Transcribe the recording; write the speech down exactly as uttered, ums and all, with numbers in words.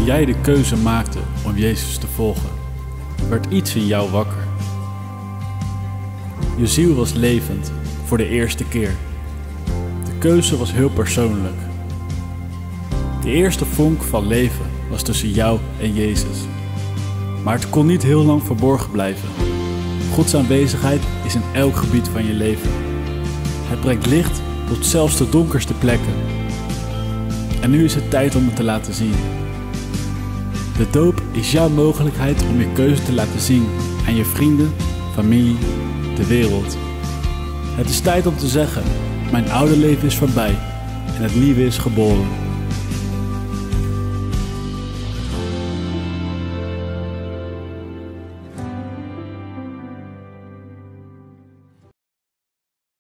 jij de keuze maakte om Jezus te volgen, werd iets in jou wakker. Je ziel was levend voor de eerste keer. De keuze was heel persoonlijk. De eerste vonk van leven was tussen jou en Jezus. Maar het kon niet heel lang verborgen blijven. Gods aanwezigheid is in elk gebied van je leven. Hij brengt licht tot zelfs de donkerste plekken. En nu is het tijd om het te laten zien. De doop is jouw mogelijkheid om je keuze te laten zien aan je vrienden, familie, de wereld. Het is tijd om te zeggen: mijn oude leven is voorbij en het nieuwe is geboren.